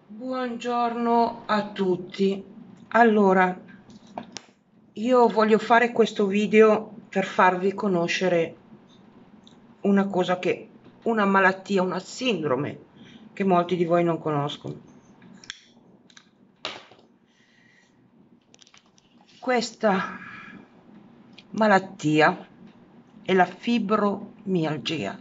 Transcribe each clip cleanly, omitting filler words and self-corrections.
Buongiorno a tutti. Allora, io voglio fare questo video per farvi conoscere una malattia, una sindrome che molti di voi non conoscono. Questa malattia è la fibromialgia.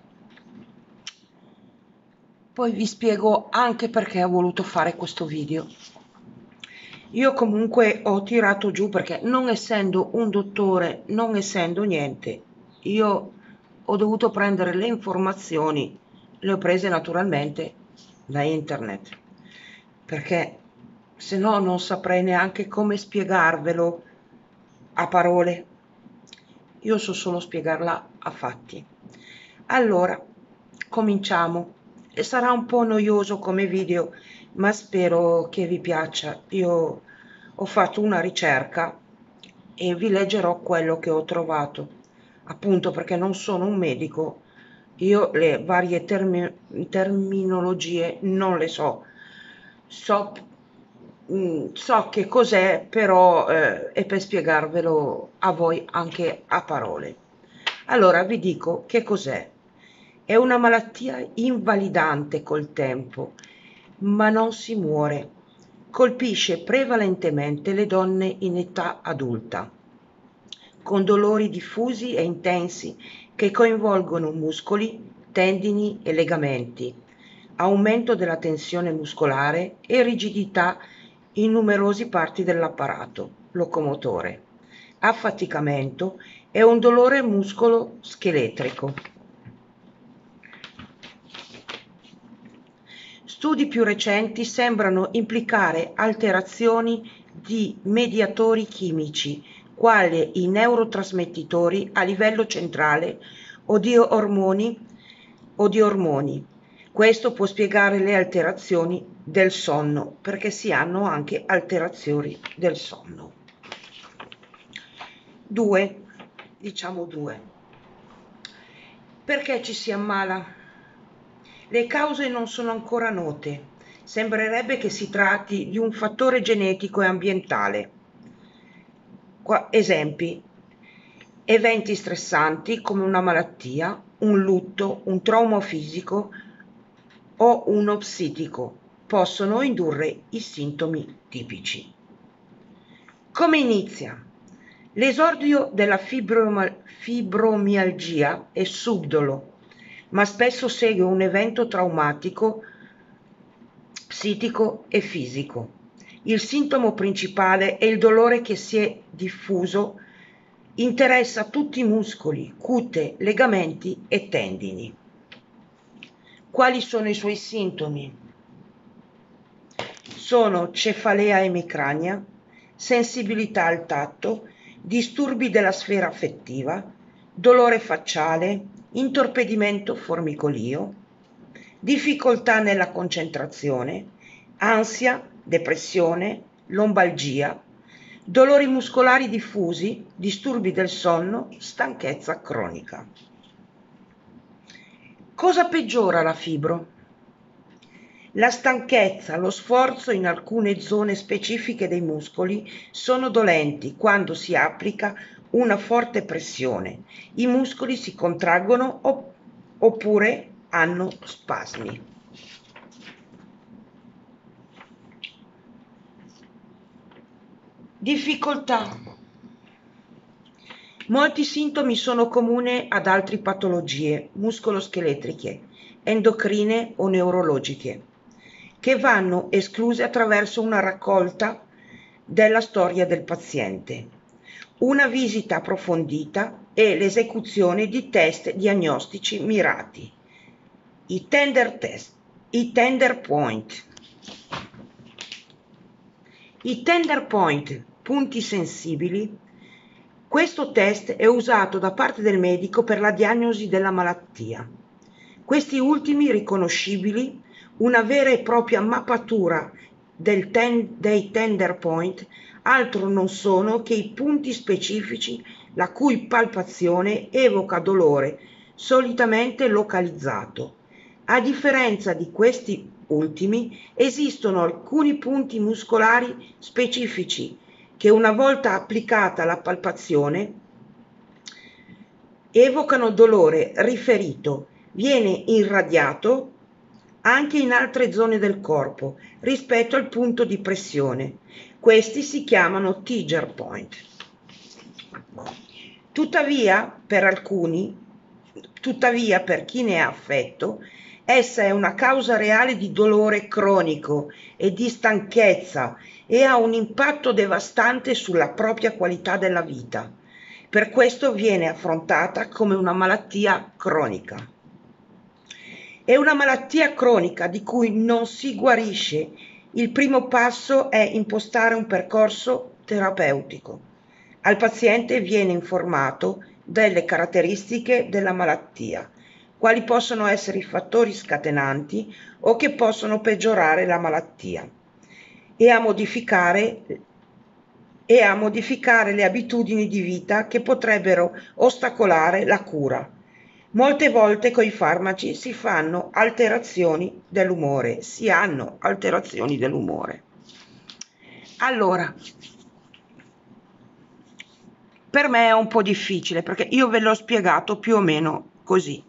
Poi vi spiego anche perché ho voluto fare questo video. Io comunque ho tirato giù perché non essendo un dottore, non essendo niente, io ho dovuto prendere le informazioni, le ho prese naturalmente da internet, perché se no non saprei neanche come spiegarvelo a parole. Io so solo spiegarla a fatti. Allora, cominciamo. E sarà un po' noioso come video, ma spero che vi piaccia. Io ho fatto una ricerca e vi leggerò quello che ho trovato, appunto perché non sono un medico, io le varie terminologie non le so. So, so che cos'è, però è per spiegarvelo a voi anche a parole. Allora vi dico che cos'è. È una malattia invalidante col tempo, ma non si muore. Colpisce prevalentemente le donne in età adulta, con dolori diffusi e intensi che coinvolgono muscoli, tendini e legamenti, aumento della tensione muscolare e rigidità in numerose parti dell'apparato locomotore, affaticamento e un dolore muscolo-scheletrico. Studi più recenti sembrano implicare alterazioni di mediatori chimici, quali i neurotrasmettitori a livello centrale o di ormoni. Questo può spiegare le alterazioni del sonno, perché si hanno anche alterazioni del sonno. 2, diciamo 2. Perché ci si ammala? Le cause non sono ancora note. Sembrerebbe che si tratti di un fattore genetico e ambientale. Esempi: eventi stressanti come una malattia, un lutto, un trauma fisico o uno psichico possono indurre i sintomi tipici. Come inizia? L'esordio della fibromialgia è subdolo, ma spesso segue un evento traumatico, psichico e fisico. Il sintomo principale è il dolore che si è diffuso, interessa tutti i muscoli, cute, legamenti e tendini. Quali sono i suoi sintomi? Sono cefalea emicrania, sensibilità al tatto, disturbi della sfera affettiva, dolore facciale, intorpidimento formicolio, difficoltà nella concentrazione, ansia, depressione, lombalgia, dolori muscolari diffusi, disturbi del sonno, stanchezza cronica. Cosa peggiora la fibro? La stanchezza, lo sforzo in alcune zone specifiche dei muscoli sono dolenti quando si applica una forte pressione. I muscoli si contraggono oppure hanno spasmi. Difficoltà. Molti sintomi sono comuni ad altre patologie muscoloscheletriche, endocrine o neurologiche, che vanno escluse attraverso una raccolta della storia del paziente, una visita approfondita e l'esecuzione di test diagnostici mirati. I tender test, i tender point. I tender point, punti sensibili. Questo test è usato da parte del medico per la diagnosi della malattia. Questi ultimi riconoscibili, una vera e propria mappatura dei tender point, altro non sono che i punti specifici la cui palpazione evoca dolore, solitamente localizzato. A differenza di questi ultimi esistono alcuni punti muscolari specifici che una volta applicata la palpazione evocano dolore riferito, viene irradiato anche in altre zone del corpo rispetto al punto di pressione. Questi si chiamano trigger point. Tuttavia, per chi ne è affetto, essa è una causa reale di dolore cronico e di stanchezza e ha un impatto devastante sulla propria qualità della vita. Per questo viene affrontata come una malattia cronica. È una malattia cronica di cui non si guarisce. Il primo passo è impostare un percorso terapeutico. Al paziente viene informato delle caratteristiche della malattia, quali possono essere i fattori scatenanti o che possono peggiorare la malattia, e a modificare le abitudini di vita che potrebbero ostacolare la cura. Molte volte con i farmaci si hanno alterazioni dell'umore. Allora, per me è un po' difficile perché io ve l'ho spiegato più o meno così.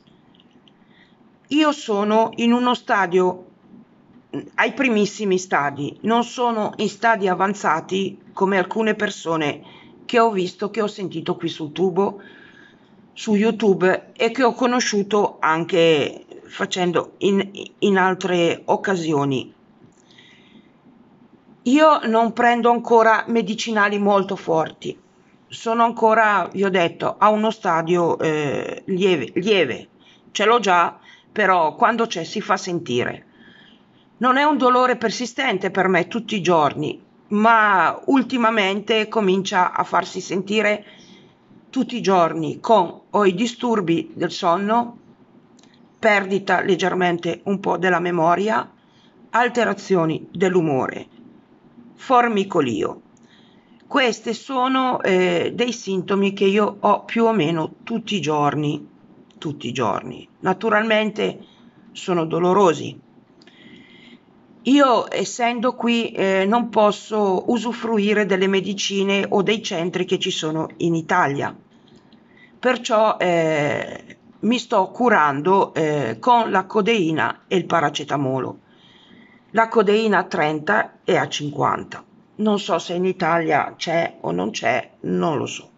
Io sono in uno stadio, ai primissimi stadi, non sono in stadi avanzati come alcune persone che ho visto, che ho sentito qui su YouTube e che ho conosciuto anche facendo in altre occasioni. Io non prendo ancora medicinali molto forti, sono ancora, vi ho detto, a uno stadio lieve, ce l'ho già, però quando c'è si fa sentire. Non è un dolore persistente per me tutti i giorni, ma ultimamente comincia a farsi sentire tutti i giorni con o i disturbi del sonno, perdita leggermente un po' della memoria, alterazioni dell'umore, formicolio. Questi sono dei sintomi che io ho più o meno tutti i giorni. Naturalmente sono dolorosi. Io, essendo qui, non posso usufruire delle medicine o dei centri che ci sono in Italia, perciò mi sto curando con la codeina e il paracetamolo. La codeina a 30 e a 50. Non so se in Italia c'è o non c'è, non lo so.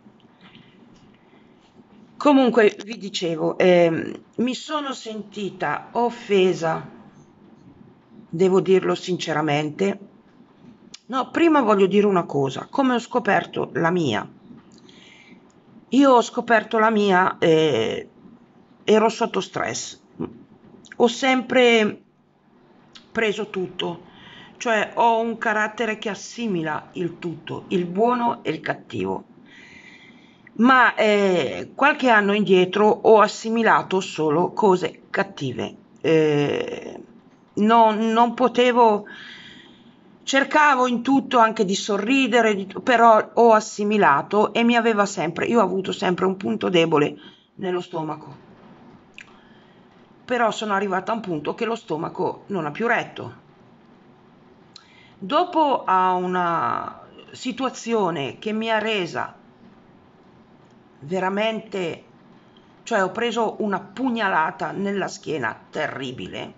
Comunque vi dicevo, mi sono sentita offesa, devo dirlo sinceramente. No, prima voglio dire una cosa, come ho scoperto la mia. Io ho scoperto la mia, ero sotto stress, ho sempre preso tutto, cioè ho un carattere che assimila il tutto, il buono e il cattivo. Ma qualche anno indietro ho assimilato solo cose cattive. Non potevo, cercavo in tutto anche di sorridere, però ho assimilato e io ho avuto sempre un punto debole nello stomaco. Però sono arrivata a un punto che lo stomaco non ha più retto. Dopo a una situazione che mi ha resa veramente, cioè ho preso una pugnalata nella schiena terribile,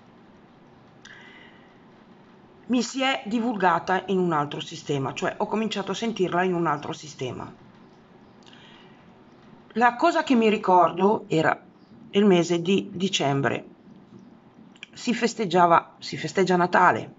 mi si è divulgata in un altro sistema, cioè ho cominciato a sentirla in un altro sistema. La cosa che mi ricordo era il mese di dicembre, si festeggia Natale.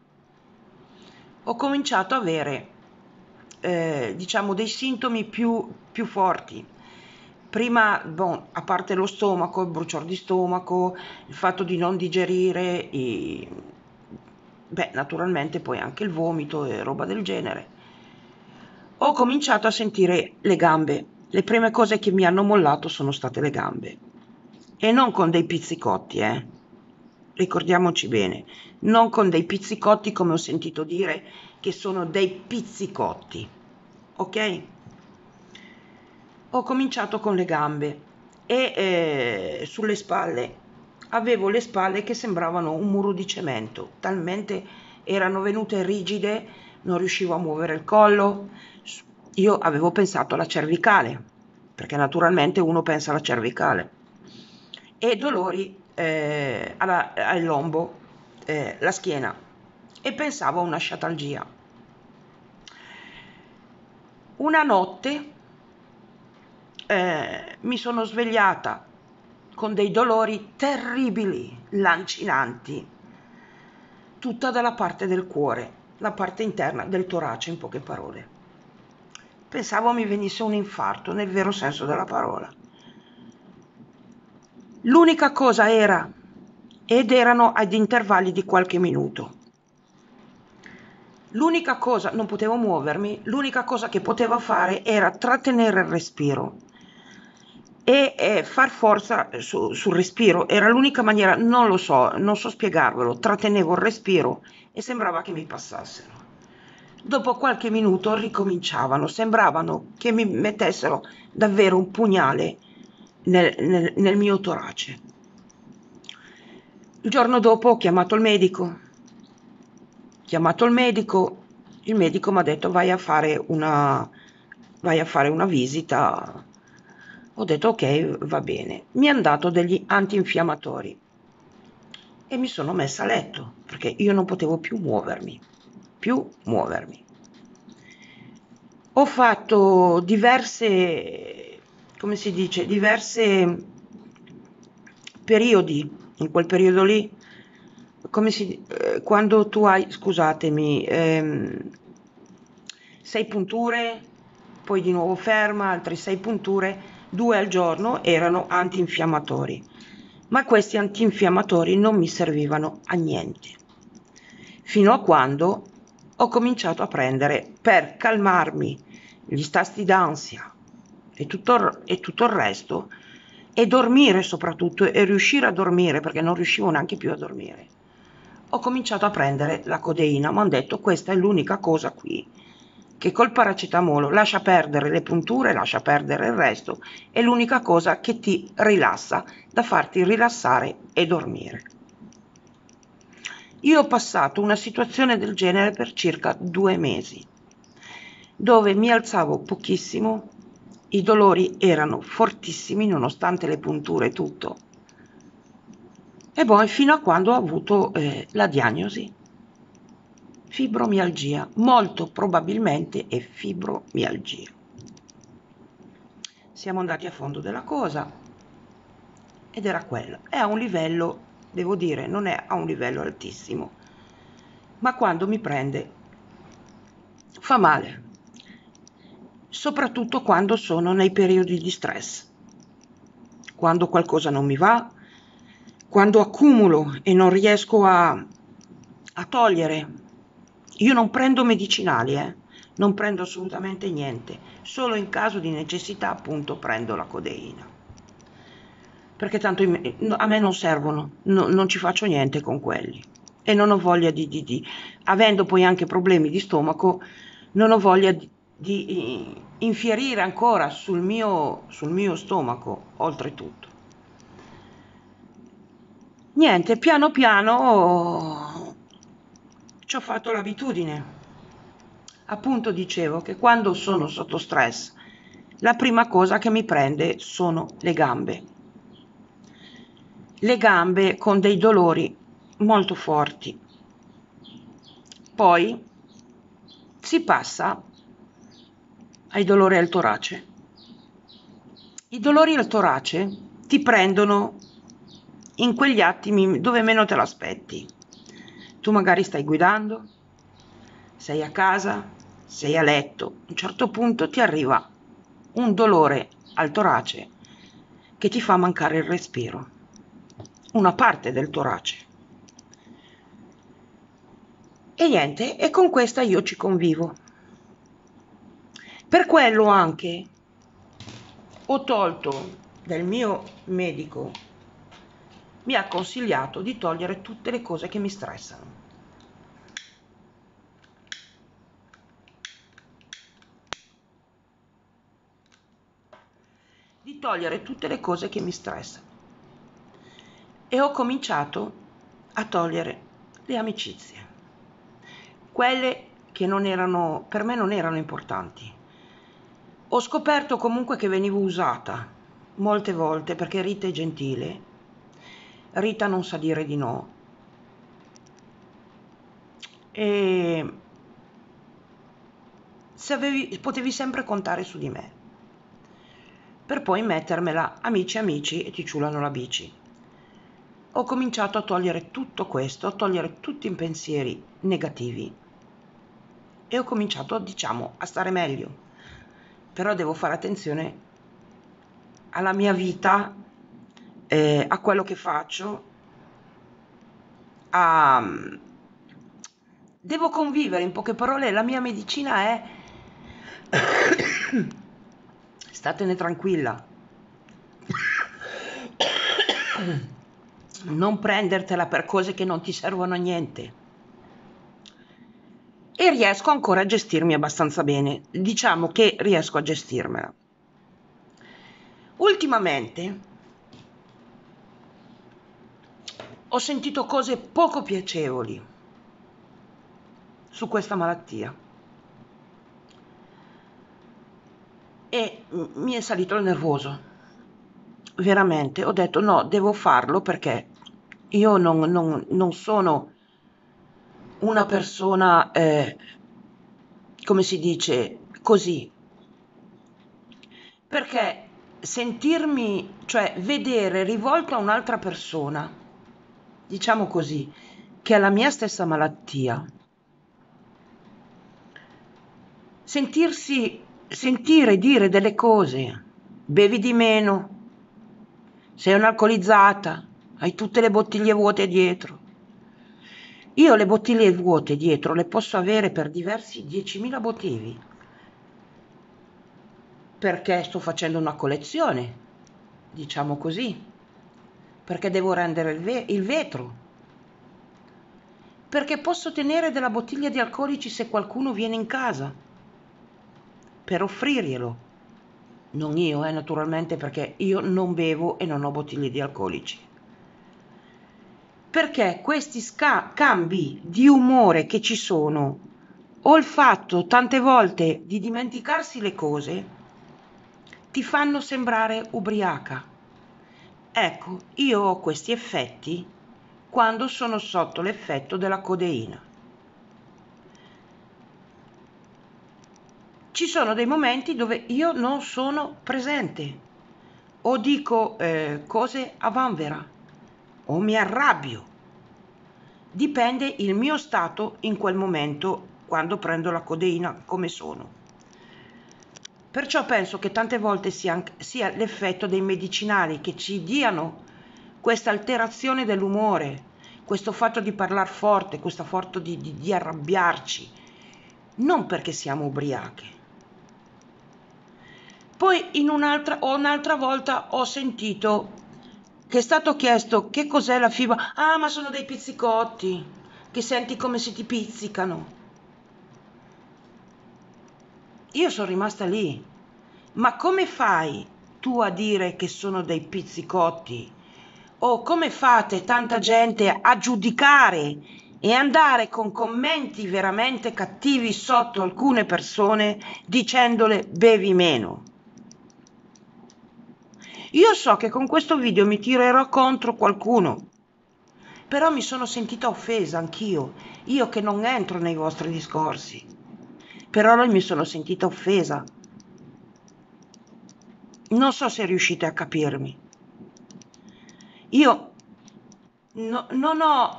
Ho cominciato ad avere diciamo dei sintomi più forti. Prima, a parte lo stomaco, il bruciore di stomaco, il fatto di non digerire, naturalmente poi anche il vomito e roba del genere. Ho cominciato a sentire le gambe. Le prime cose che mi hanno mollato sono state le gambe. E non con dei pizzicotti, ricordiamoci bene, non con dei pizzicotti come ho sentito dire che sono dei pizzicotti, ok? Ho cominciato con le gambe e sulle spalle avevo le spalle che sembravano un muro di cemento, talmente erano venute rigide, non riuscivo a muovere il collo. Io avevo pensato alla cervicale, perché naturalmente uno pensa alla cervicale, e dolori al lombo, la schiena, e pensavo a una sciatalgia. Una notte mi sono svegliata con dei dolori terribili, lancinanti, tutta dalla parte del cuore, la parte interna del torace, in poche parole. Pensavo mi venisse un infarto, nel vero senso della parola. L'unica cosa erano ad intervalli di qualche minuto. L'unica cosa, non potevo muovermi, l'unica cosa che potevo fare era trattenere il respiro e far forza sul respiro. Era l'unica maniera, non lo so, non so spiegarvelo. Trattenevo il respiro e sembrava che mi passassero. Dopo qualche minuto ricominciavano, sembravano che mi mettessero davvero un pugnale nel mio torace. Il giorno dopo ho chiamato il medico. Il medico mi ha detto vai a fare una visita. Ho detto ok, va bene. Mi hanno dato degli antinfiammatori e mi sono messa a letto perché io non potevo più muovermi. Ho fatto diverse, come si dice, diverse periodi in quel periodo lì, quando tu hai, scusatemi, 6 punture, poi di nuovo ferma, altre 6 punture, 2 al giorno erano antinfiammatori, ma questi antinfiammatori non mi servivano a niente, fino a quando ho cominciato a prendere, per calmarmi gli stati d'ansia e tutto il resto, e dormire soprattutto, e riuscire a dormire, perché non riuscivo neanche più a dormire. Ho cominciato a prendere la codeina, mi hanno detto questa è l'unica cosa qui, che col paracetamolo lascia perdere le punture, lascia perdere il resto, è l'unica cosa che ti rilassa, da farti rilassare e dormire. Io ho passato una situazione del genere per circa 2 mesi, dove mi alzavo pochissimo, i dolori erano fortissimi nonostante le punture e tutto, e poi fino a quando ho avuto la diagnosi, fibromialgia, molto probabilmente è fibromialgia. Siamo andati a fondo della cosa ed era quello, è a un livello, devo dire, non è a un livello altissimo, ma quando mi prende fa male, soprattutto quando sono nei periodi di stress, quando qualcosa non mi va, quando accumulo e non riesco a togliere. Io non prendo medicinali, non prendo assolutamente niente, solo in caso di necessità appunto prendo la codeina, perché tanto a me non servono, non ci faccio niente con quelli e non ho voglia avendo poi anche problemi di stomaco, non ho voglia di infierire ancora sul mio stomaco, oltretutto. Niente, piano piano ci ho fatto l'abitudine. Appunto dicevo che quando sono sotto stress, la prima cosa che mi prende sono le gambe. Le gambe con dei dolori molto forti. Poi si passa ai dolori al torace. I dolori al torace ti prendono in quegli attimi dove meno te l'aspetti. Tu magari stai guidando, sei a casa, sei a letto, a un certo punto ti arriva un dolore al torace che ti fa mancare il respiro, una parte del torace. E niente, e con questa io ci convivo. Per quello anche ho tolto del mio medico, mi ha consigliato di togliere tutte le cose che mi stressano. Di togliere tutte le cose che mi stressano. e ho cominciato a togliere le amicizie, quelle che non erano, per me non erano importanti. Ho scoperto comunque che venivo usata molte volte perché Rita è gentile, Rita non sa dire di no e potevi sempre contare su di me, per poi mettermela amici amici e ti ciulano la bici. Ho cominciato a togliere tutto questo, a togliere tutti i pensieri negativi e ho cominciato, diciamo, a stare meglio. Però devo fare attenzione alla mia vita, a quello che faccio, devo convivere, in poche parole. La mia medicina è statene tranquilla, non prendertela per cose che non ti servono a niente. E riesco ancora a gestirmi abbastanza bene, diciamo che riesco a gestirmela. Ultimamente ho sentito cose poco piacevoli su questa malattia e mi è salito il nervoso, veramente. Ho detto no, devo farlo perché io non sono una persona, come si dice, così, perché sentirmi, cioè vedere rivolto a un'altra persona, diciamo così, che ha la mia stessa malattia, sentire dire delle cose, bevi di meno, sei un'alcolizzata, hai tutte le bottiglie vuote dietro. Io le bottiglie vuote dietro le posso avere per diversi 10.000 motivi, perché sto facendo una collezione, diciamo così, perché devo rendere il vetro, perché posso tenere della bottiglia di alcolici se qualcuno viene in casa, per offrirglielo. Non io, naturalmente, perché io non bevo e non ho bottiglie di alcolici. Perché questi cambi di umore che ci sono, o il fatto tante volte di dimenticarsi le cose, ti fanno sembrare ubriaca. Ecco, io ho questi effetti quando sono sotto l'effetto della codeina. Ci sono dei momenti dove io non sono presente, o dico cose a vanvera, o mi arrabbio. Dipende il mio stato in quel momento quando prendo la codeina, come sono. Perciò penso che tante volte sia l'effetto dei medicinali che ci diano questa alterazione dell'umore, questo fatto di parlare forte, questo fatto di arrabbiarci, non perché siamo ubriache. Poi un'altra volta ho sentito che è stato chiesto che cos'è la fibra. Ah, ma sono dei pizzicotti, che senti come se ti pizzicano. Io sono rimasta lì. Ma come fai tu a dire che sono dei pizzicotti? O come fate tanta gente a giudicare e andare con commenti veramente cattivi sotto alcune persone dicendole bevi meno? Io so che con questo video mi tirerò contro qualcuno, però mi sono sentita offesa anch'io, io che non entro nei vostri discorsi, però mi sono sentita offesa. Non so se riuscite a capirmi. Io non ho,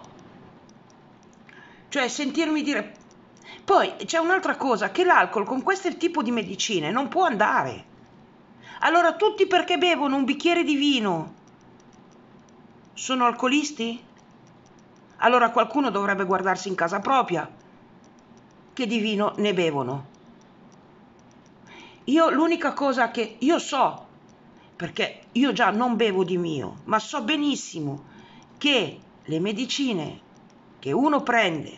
cioè sentirmi dire. Poi c'è un'altra cosa, che l'alcol con questo tipo di medicine non può andare. Allora tutti perché bevono un bicchiere di vino sono alcolisti? Allora qualcuno dovrebbe guardarsi in casa propria, che di vino ne bevono. Io l'unica cosa che io so, perché io già non bevo di mio, ma so benissimo che le medicine che uno prende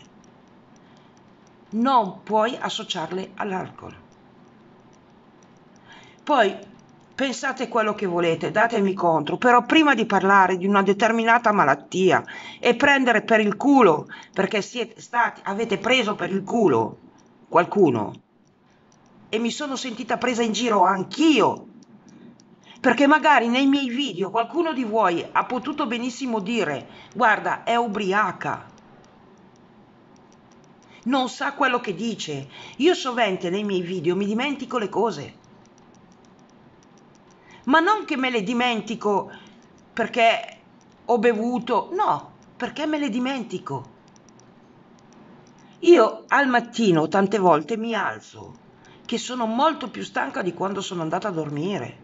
non puoi associarle all'alcol. Poi pensate quello che volete, datemi contro, però prima di parlare di una determinata malattia e prendere per il culo, perché avete preso per il culo qualcuno, e mi sono sentita presa in giro anch'io, perché magari nei miei video qualcuno di voi ha potuto benissimo dire: guarda, è ubriaca, non sa quello che dice. Io sovente nei miei video mi dimentico le cose, ma non che me le dimentico perché ho bevuto, no, perché me le dimentico. Io al mattino tante volte mi alzo che sono molto più stanca di quando sono andata a dormire.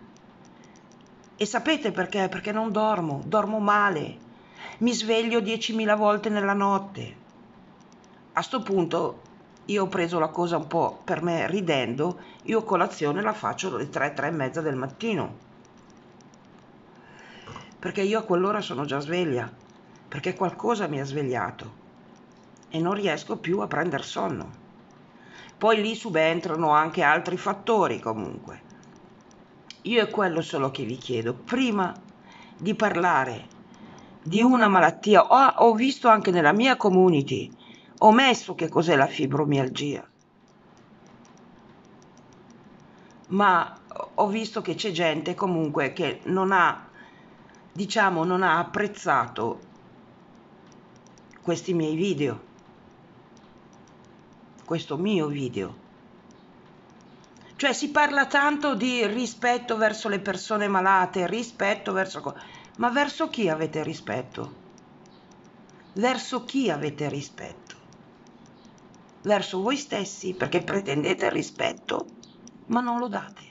E sapete perché? Perché non dormo, dormo male, mi sveglio 10.000 volte nella notte. A sto punto io ho preso la cosa un po' per me ridendo, io colazione la faccio alle 3, 3 e mezza del mattino, perché io a quell'ora sono già sveglia, perché qualcosa mi ha svegliato e non riesco più a prendere sonno. Poi lì subentrano anche altri fattori comunque. Io è quello solo che vi chiedo, prima di parlare di una malattia, ho visto anche nella mia community, ho messo che cos'è la fibromialgia, ma ho visto che c'è gente comunque che non ha, diciamo, non ha apprezzato questi miei video, questo mio video. Cioè si parla tanto di rispetto verso le persone malate, rispetto verso... Ma verso chi avete rispetto? Verso chi avete rispetto? Verso voi stessi, perché pretendete il rispetto, ma non lo date.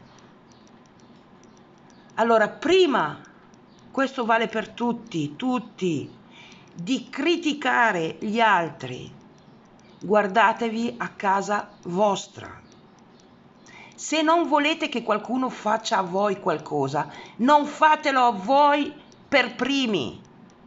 Allora, prima, questo vale per tutti, di criticare gli altri, guardatevi a casa vostra. Se non volete che qualcuno faccia a voi qualcosa, non fatelo a voi per primi.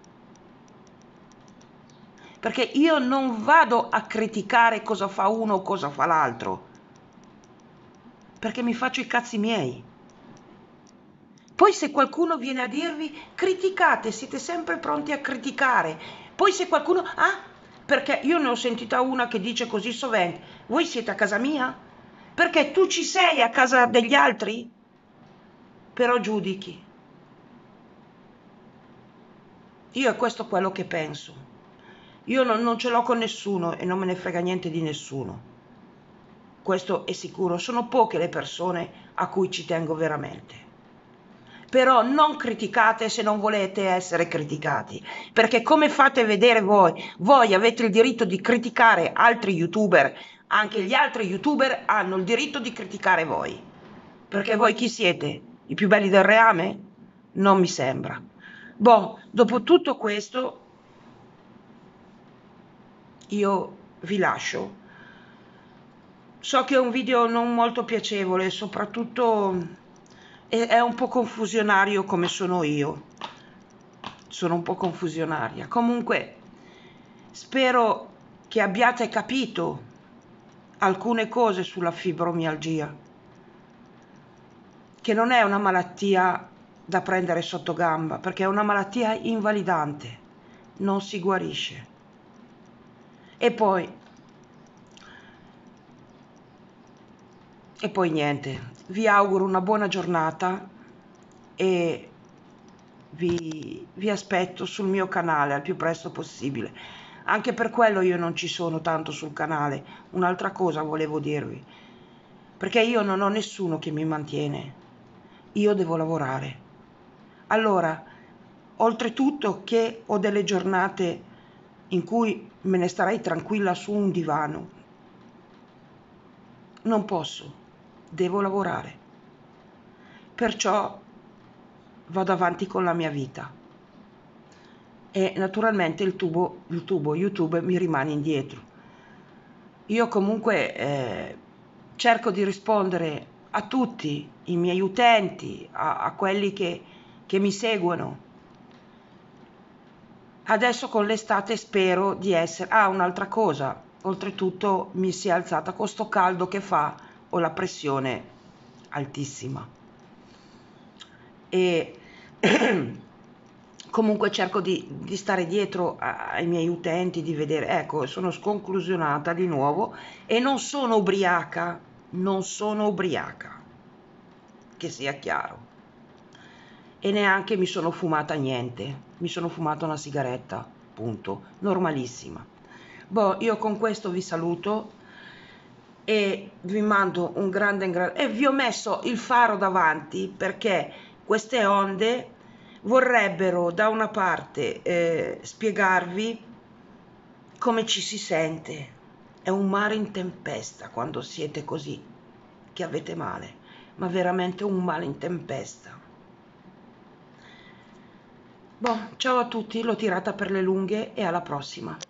Perché io non vado a criticare cosa fa uno o cosa fa l'altro, perché mi faccio i cazzi miei. Poi se qualcuno viene a dirvi criticate, siete sempre pronti a criticare. Poi se qualcuno... Ah, perché io ne ho sentita una che dice così sovente: voi siete a casa mia? Perché tu ci sei a casa degli altri? Però giudichi. Io è questo quello che penso. Io non ce l'ho con nessuno e non me ne frega niente di nessuno. Questo è sicuro, sono poche le persone a cui ci tengo veramente. Però non criticate se non volete essere criticati, perché come fate vedere voi avete il diritto di criticare altri youtuber, anche gli altri youtuber hanno il diritto di criticare voi. Perché voi chi siete? I più belli del reame? Non mi sembra. Boh, dopo tutto questo io vi lascio. So che è un video non molto piacevole, soprattutto è un po' confusionario come sono io. Sono un po' confusionaria. Comunque, spero che abbiate capito alcune cose sulla fibromialgia, che non è una malattia da prendere sotto gamba, perché è una malattia invalidante, non si guarisce. E poi niente, vi auguro una buona giornata e vi aspetto sul mio canale al più presto possibile. Anche per quello io non ci sono tanto sul canale. Un'altra cosa volevo dirvi, perché io non ho nessuno che mi mantiene, io devo lavorare. Allora, oltretutto che ho delle giornate in cui me ne starei tranquilla su un divano, non posso, devo lavorare. Perciò vado avanti con la mia vita e naturalmente il tubo YouTube mi rimane indietro. Io comunque cerco di rispondere a tutti i miei utenti, a quelli che mi seguono. Adesso con l'estate spero di essere... Ah, un'altra cosa, oltretutto mi si è alzata con sto caldo che fa, ho la pressione altissima. e comunque cerco di stare dietro ai miei utenti, di vedere, ecco, sono sconclusionata di nuovo e non sono ubriaca, non sono ubriaca, che sia chiaro, e neanche mi sono fumata niente, mi sono fumata una sigaretta, punto, normalissima. Boh, io con questo vi saluto e vi mando un grande e vi ho messo il faro davanti perché queste onde vorrebbero da una parte spiegarvi come ci si sente. È un mare in tempesta quando siete così, che avete male, ma veramente un male in tempesta. Boh, ciao a tutti, l'ho tirata per le lunghe e alla prossima.